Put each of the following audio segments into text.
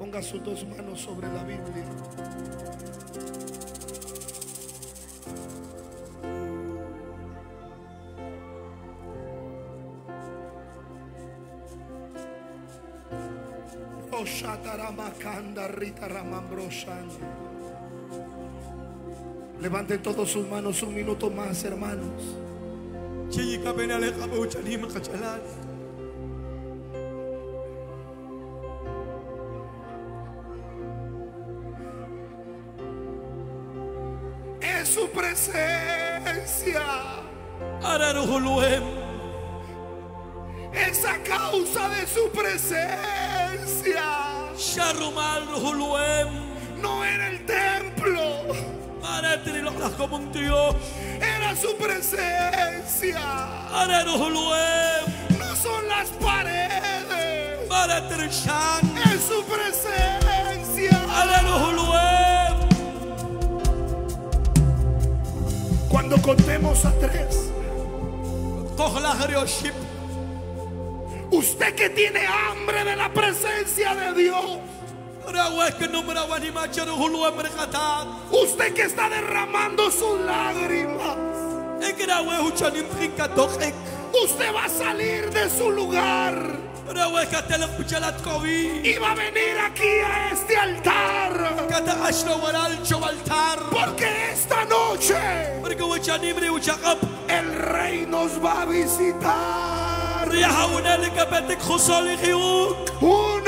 Ponga sus dos manos sobre la Biblia. Levanten todos sus manos un minuto más, hermanos. Es su presencia. Es a causa de su presencia. No era el templo, era su presencia. No son las paredes, es su presencia. Cuando contemos a 3, usted que tiene hambre de la presencia de Dios, usted que está derramando sus lágrimas, usted va a salir de su lugar y va a venir aquí a este altar, porque esta noche el Rey nos va a visitar. 1,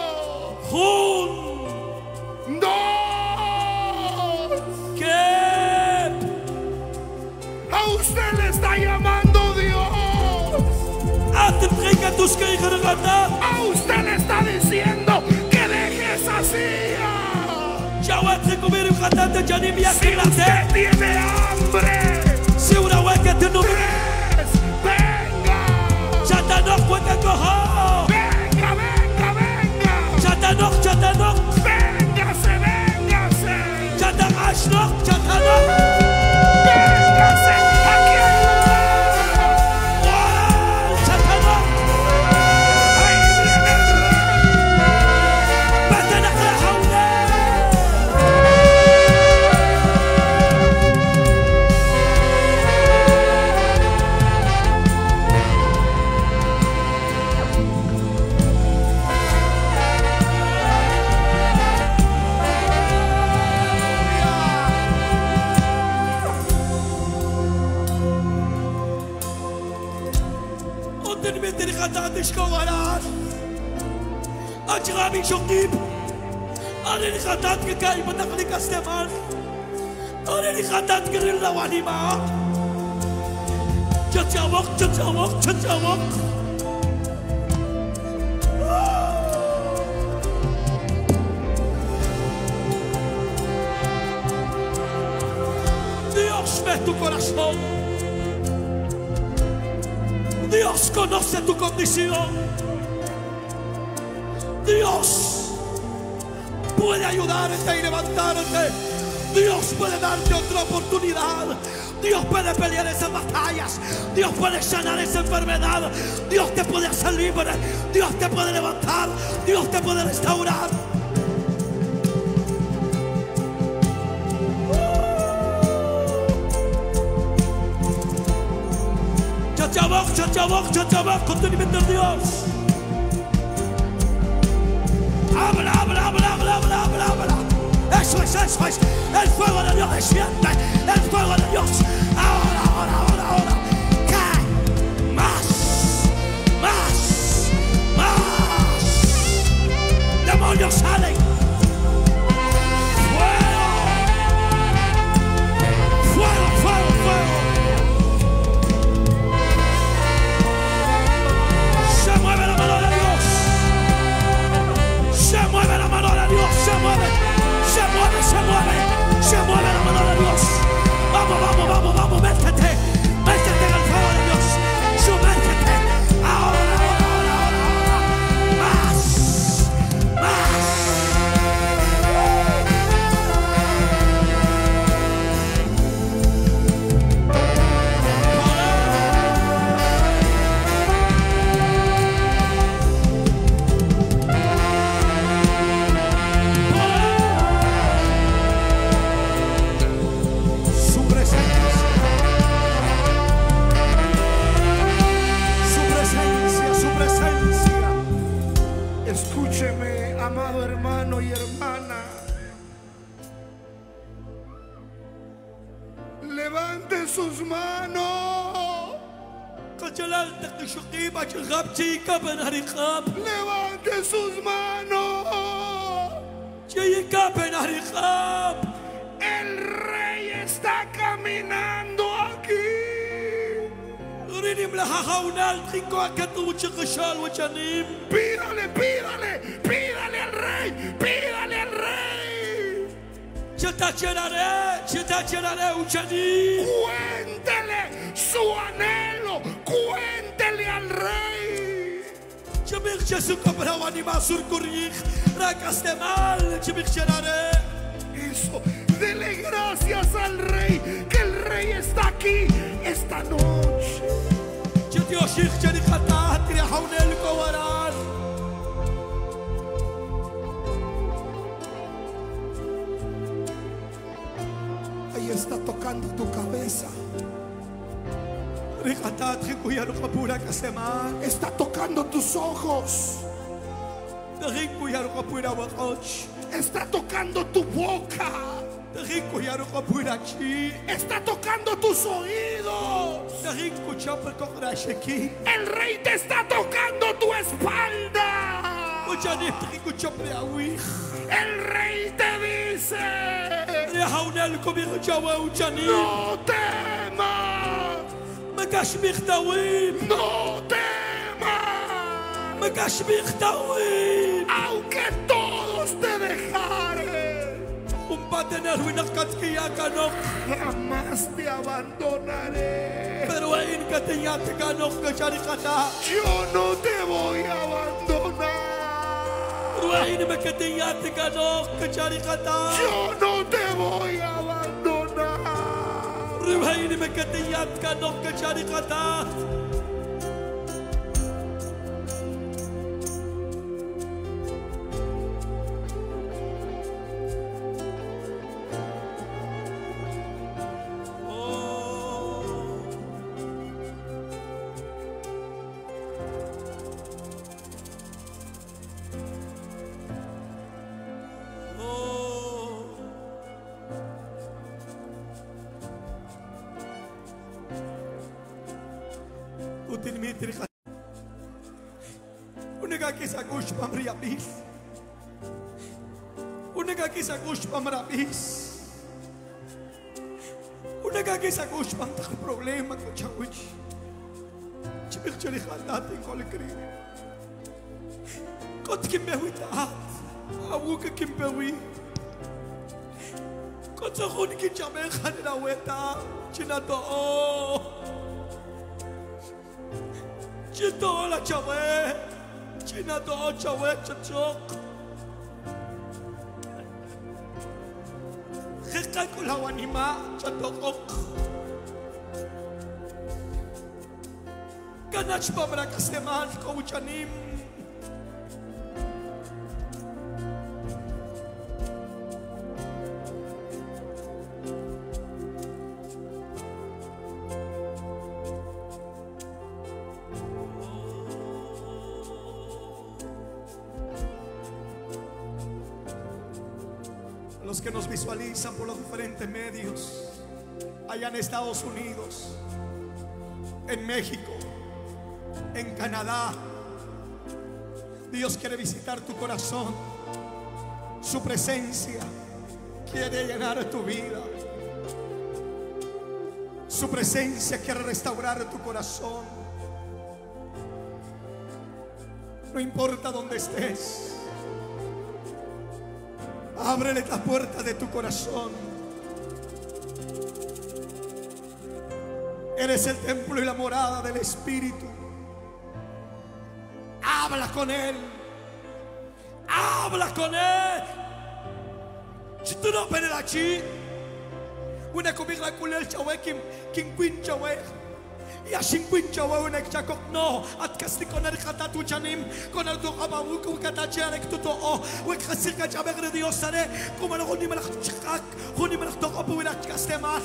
2. A usted le está llamando Dios. A usted le está diciendo que deje esa silla. Si usted tiene hambre, 3, venga. Venga, venga, venga. Véngase, véngase. Véngase. Aquí hay ahí viene el Dios ve tu corazón. Dios conoce tu condición. Dios puede ayudarte y levantarte. Dios puede darte otra oportunidad. Dios puede pelear esas batallas. Dios puede sanar esa enfermedad. Dios te puede hacer libre. Dios te puede levantar. Dios te puede restaurar. Chachabok, contenimiento de Dios. Habla. Eso es. El fuego de Dios desciende. El fuego de Dios. Ahora. Cae. Más. Demonios salen. Fuego. Se mueve la mano de Dios. Se mueve la mano de Dios. Se mueve la mano de Dios. Vamos, métete en el fuego de Dios. Sumérgete. Ahora. Más. Escúcheme, amado hermano y hermana. Levante sus manos. Levante sus manos. El rey está caminando aquí. Pídale, pídale, pídale al rey, pídale al rey. Cuéntele su anhelo, cuéntele al rey. Eso, dele gracias al rey, que el rey está aquí esta noche. Ahí está tocando tu cabeza. Está tocando tus ojos. Está tocando tu boca. Está tocando tus oídos. El rey te está tocando tu espalda. El rey te dice: no temas. No temas. Aunque todos te dejaren, jamás te abandonaré. Yo no te voy a abandonar. Yo no te voy a abandonar. Problema con Chawich. Kot kimbewi taat, awuka kimbewi. Kot sahun kichame khanina weta, chinato. Chito la chawe, chinato chawe chachok. Hekay ko lawanima chatokok. Ganach pamra kasteman kauchanim. Los que nos visualizan por los diferentes medios, allá en Estados Unidos, en México, en Canadá, Dios quiere visitar tu corazón. Su presencia quiere llenar tu vida. Su presencia quiere restaurar tu corazón. No importa dónde estés, ábrele la puerta de tu corazón. Eres el templo y la morada del Espíritu. Habla con Él. Habla con Él. Si tú no ven aquí, una comida con el chawe kim quin chawe. Y así quin chawe una chacok no. At casti con el katatu chanim con el dokabawu con katacharek tuto o. We kasir kachabegre Dios sare como lo ni melach chak, ni melach dokabu ila kastemas.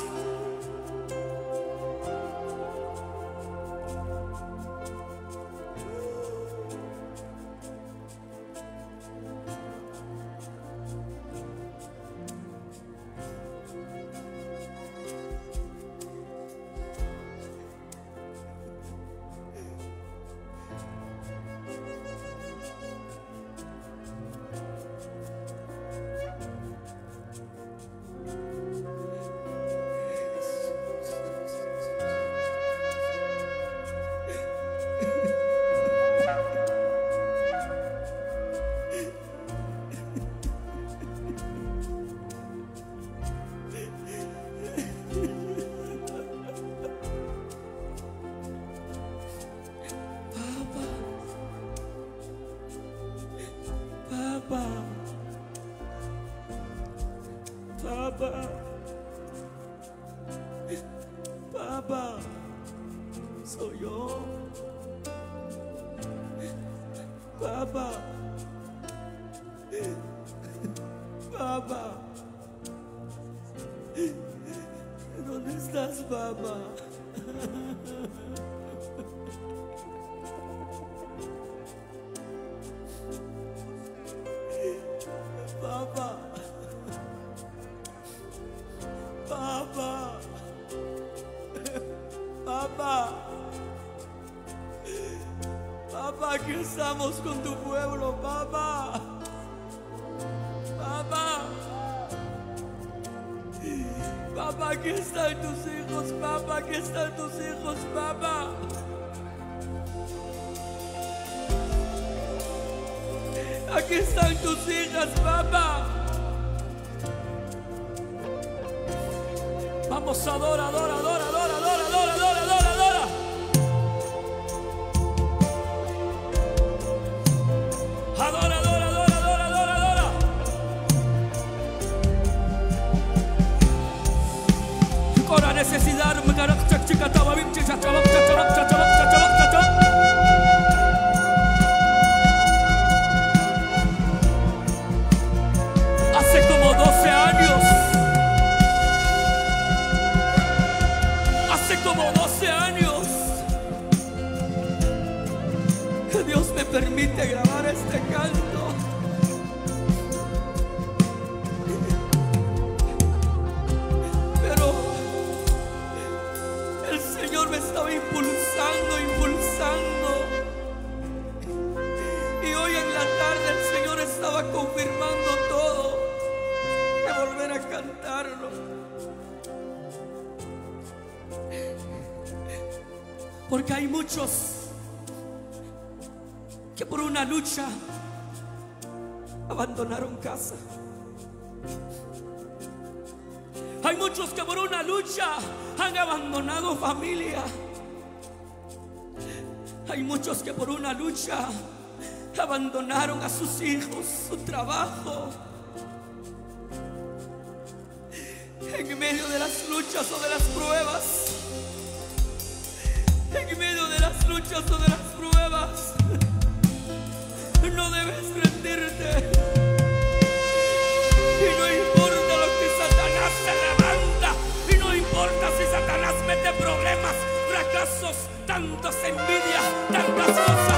Papá. Papá, soy yo. Papá. Papá. ¿Dónde estás, papá? Papá. Papá. Papá. Papá, aquí estamos con tu pueblo, papá. Papá. Papá, aquí están tus hijos, papá, aquí están tus hijos, papá. Aquí están tus hijas, papá. Vamos, adora, adora, adora, adora, adora, adora, adora, adora, adora. Adora, adora, adora, adora, adora, adora. Kora necesidad, me carak chak chika tababim chicha chabak chachabak chachabak chachabak chachabak. Hace como 12 años. Hace como 12 años que Dios me permite grabar este canto. Pero el Señor me estaba impulsando, impulsando. Y hoy en la tarde el Señor estaba confirmando todo, de volver a cantarlo. Porque hay muchos que por una lucha abandonaron casa. Hay muchos que por una lucha han abandonado familia. Hay muchos que por una lucha abandonaron a sus hijos, su trabajo. En medio de las luchas o de las pruebas, en medio de las luchas o de las pruebas, no debes rendirte. Y no importa lo que Satanás se levanta, y no importa si Satanás mete problemas, fracasos, tantas envidias, tantas cosas.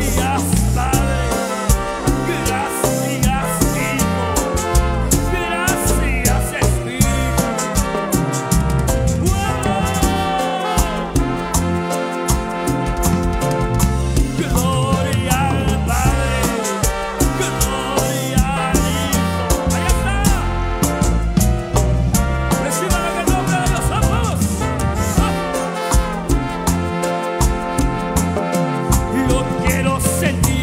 Sentir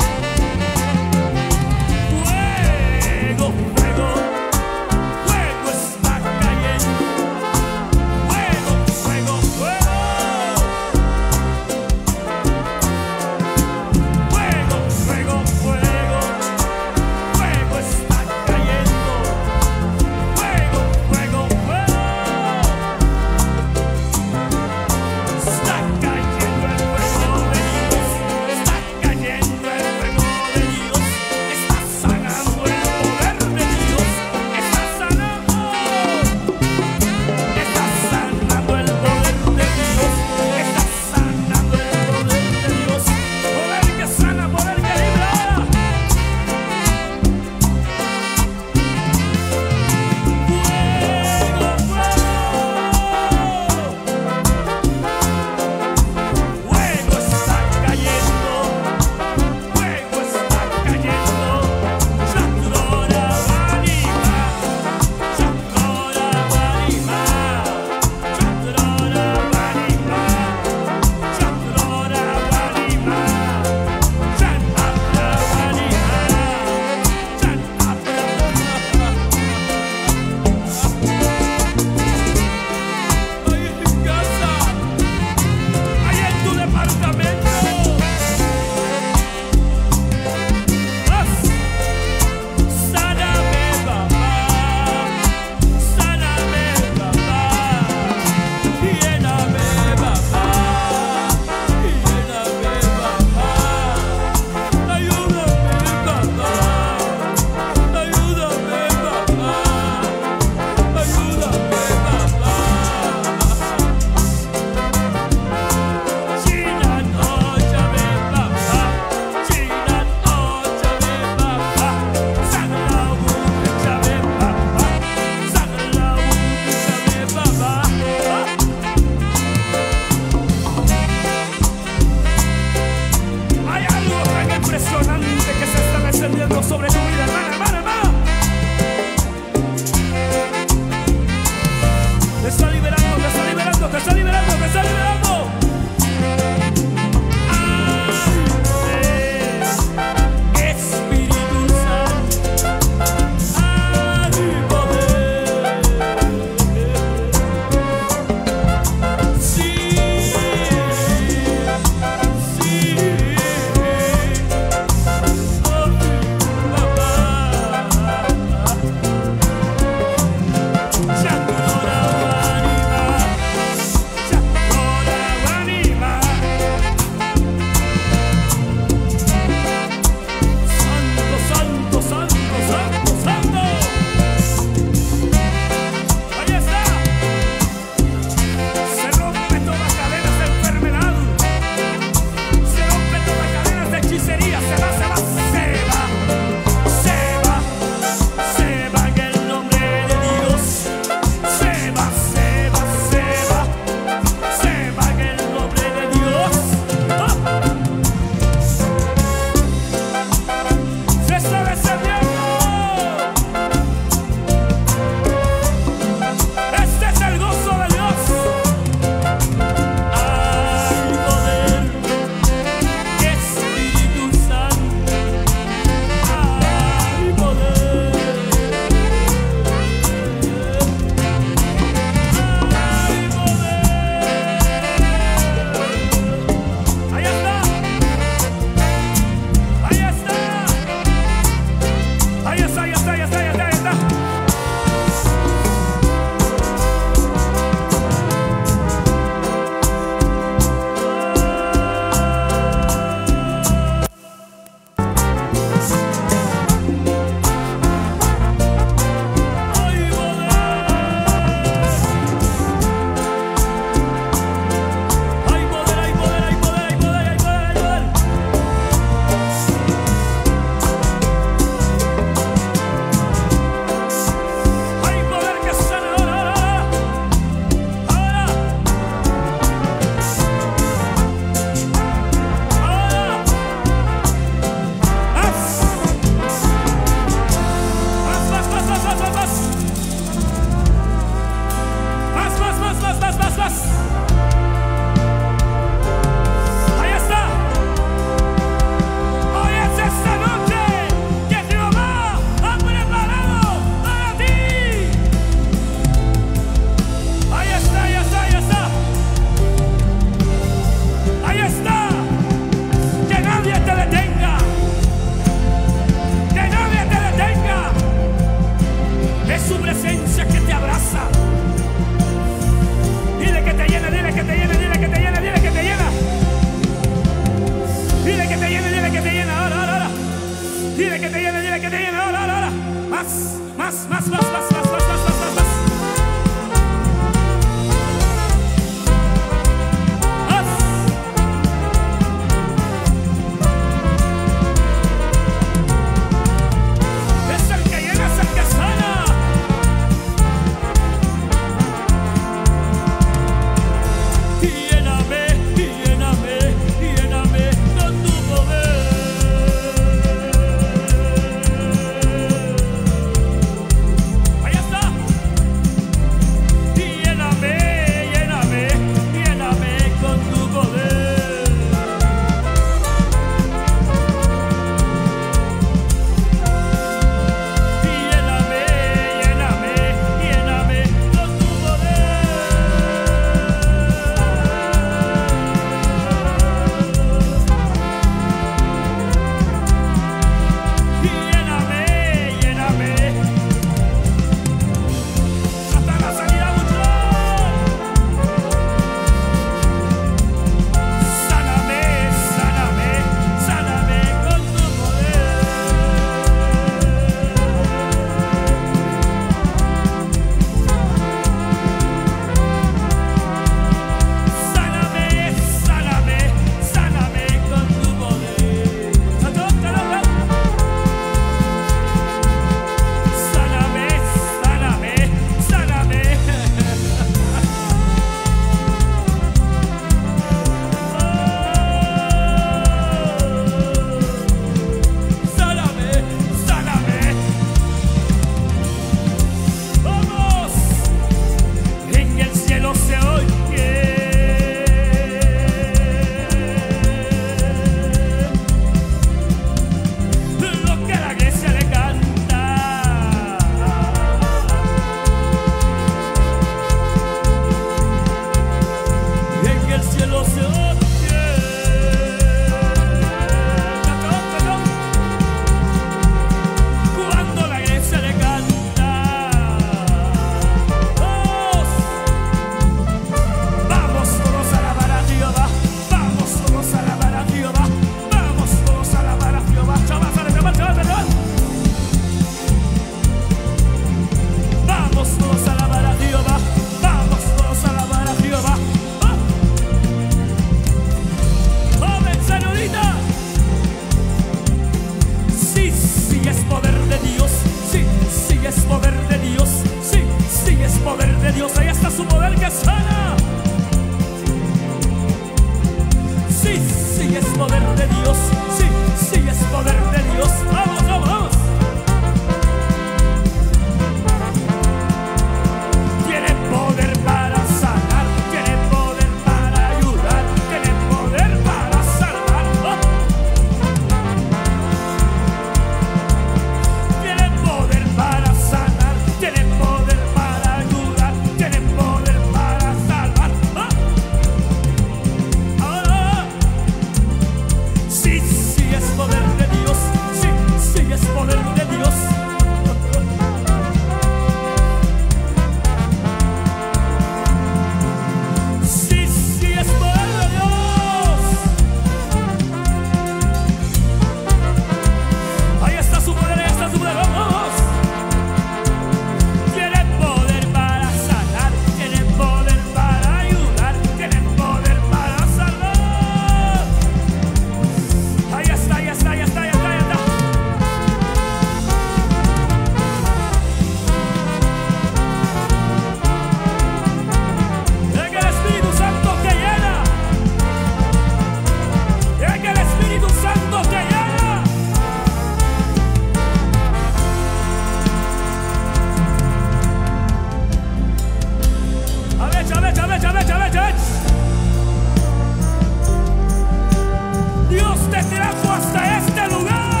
Dios te trajo hasta este lugar,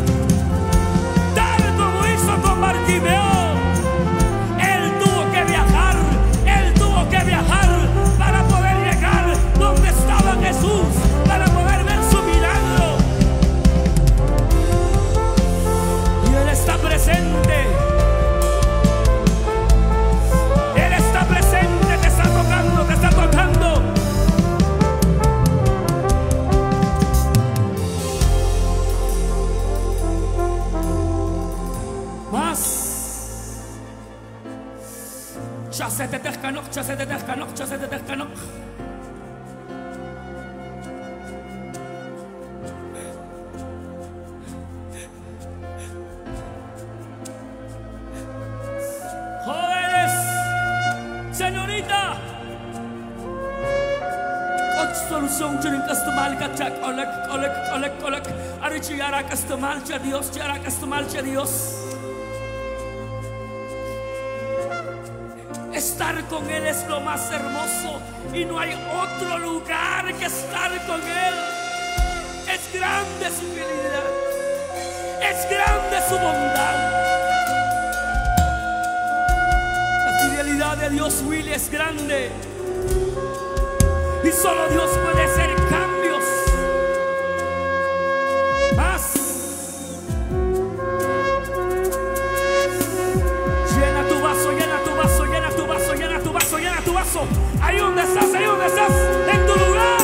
tal como hizo con Bartimeo. Él tuvo que viajar para poder llegar donde estaba Jesús, para poder ver su milagro. Y Él está presente. Él está presente, te está tocando, te está tocando. Jóvenes, señorita, solución jurin customal kacak olek ari ciara customal Dios. Estar con Él es lo más hermoso y no hay otro lugar que estar con Él. Es grande su fidelidad, es grande su bondad. La fidelidad de Dios, Willy, es grande y solo Dios puede hacer cambios. Más. Llena tu vaso, llena tu vaso, llena tu vaso, llena tu vaso, llena tu vaso. Ahí donde estás, en tu lugar.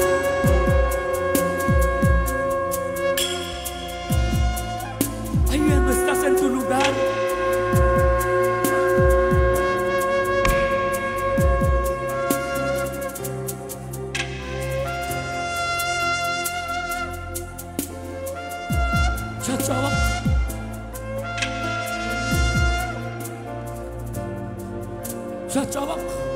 Ahí donde estás, en tu lugar. Chachaba. Chachabak,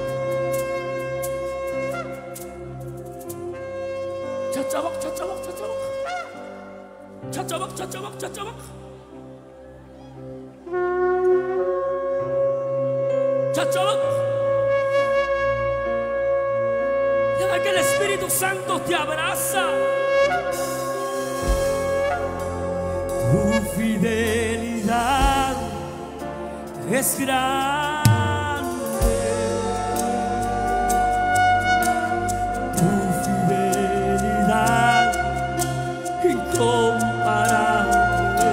chachabak, chachabak, chachabak, chachabak, chachabak, chachabak, chachabak. Deja que el Espíritu Santo te abraza. Tu fidelidad es grande. Incomparable,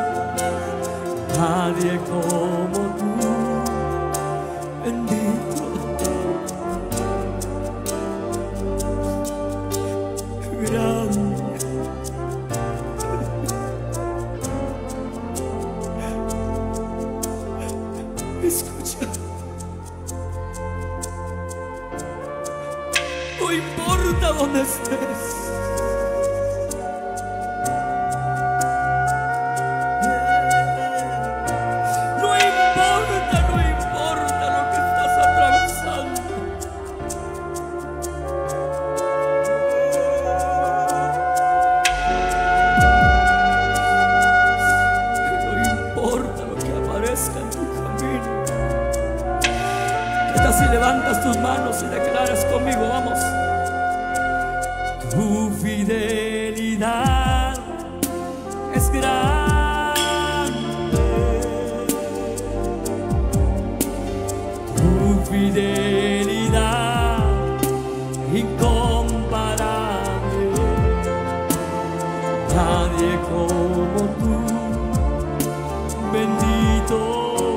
nadie como tú, bendito, grande. Escucha, no importa dónde estés. Si levantas tus manos y declaras conmigo, vamos. Tu fidelidad es grande. Tu fidelidad incomparable. Nadie como tú, bendito.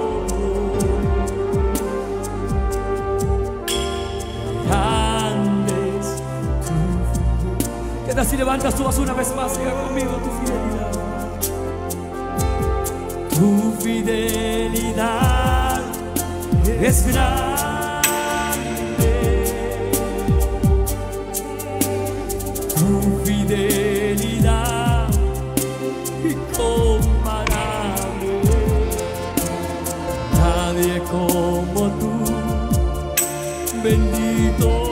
Si levantas tu voz una vez más, diga conmigo tu fidelidad. Tu fidelidad es grande. Tu fidelidad incomparable. Nadie como tú, bendito.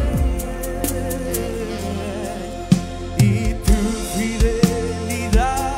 Y tu fidelidad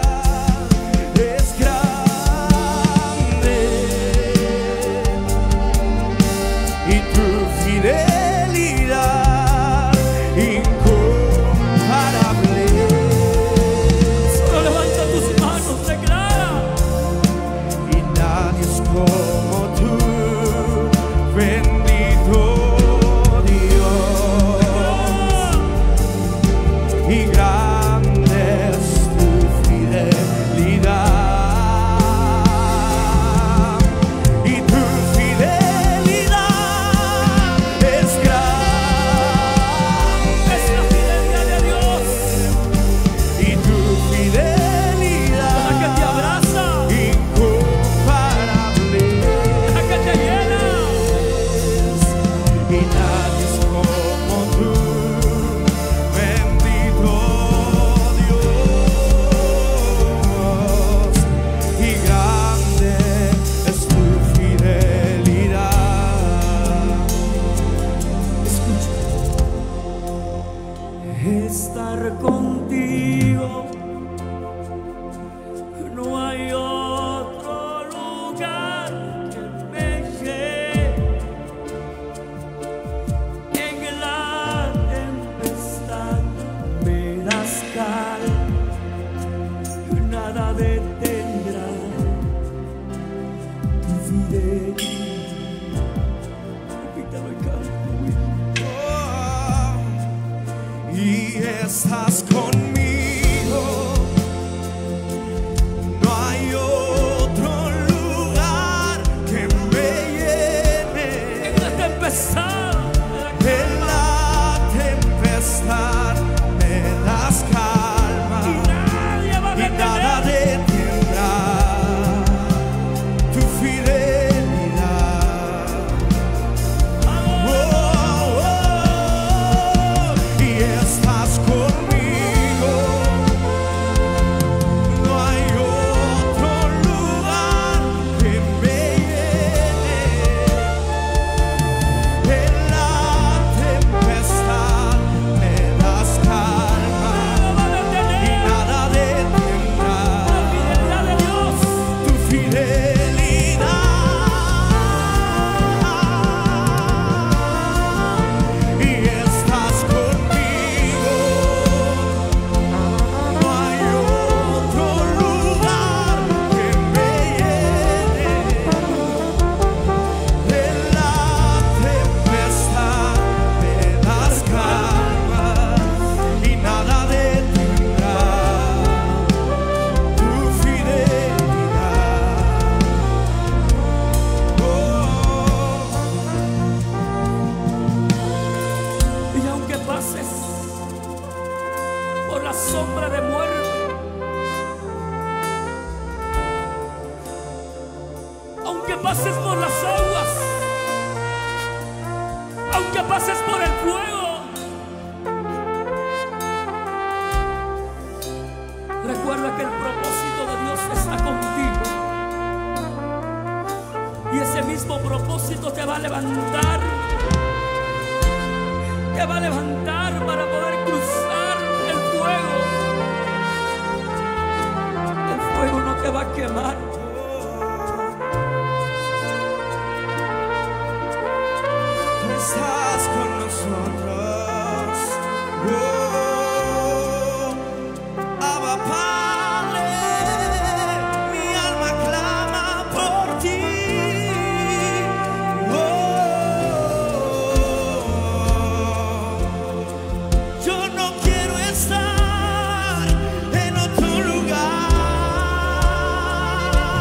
Repítelo y canta. Y estás conmigo, no hay otro lugar que me llene. En la tempestad, En la tempestad me das calma y nadie va a y nada detener. detendrá tu fidelidad. Oh, oh, y estás conmigo, no hay otro lugar que me llene. En la tempestad me das calma y nada detendrá La fidelidad de Dios. tu fidelidad. Y estás conmigo, no hay otro lugar que me llene. En la tempestad me das calma y nada detendrá tu fidelidad. Y aunque pases por la sombra de muerte, aunque pases por las aguas, aunque pases por el fuego, recuerda que el propósito de Dios está contigo. Y ese mismo propósito te va a levantar. Te va a levantar para poder cruzar el fuego. El fuego no te va a quemar. Tú estás con nosotros. Abba Padre, mi alma clama por ti. Yo no quiero estar en otro lugar.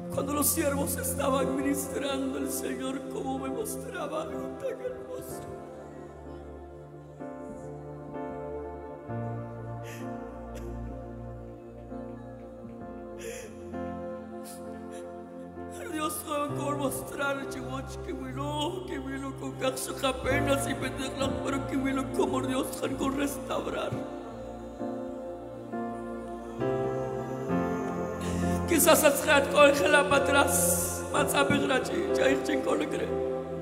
Cuando los siervos estaban ministrando, el Señor como me mostraba algo tan hermoso. Dios va a mostrar que vino con cacho apenas y meterla, pero que vino como Dios con restaurar. Quizás has had congela para atrás, más a ver la chicha y chingo le cree.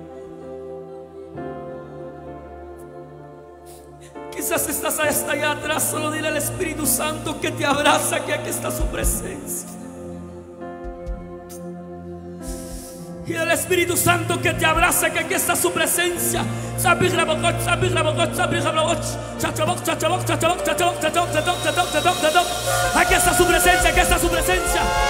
Quizás estás hasta allá atrás, solo dile al Espíritu Santo que te abraza, que aquí está su presencia. Y el Espíritu Santo que te abraza, que aquí está su presencia. Aquí está su presencia, aquí está su presencia.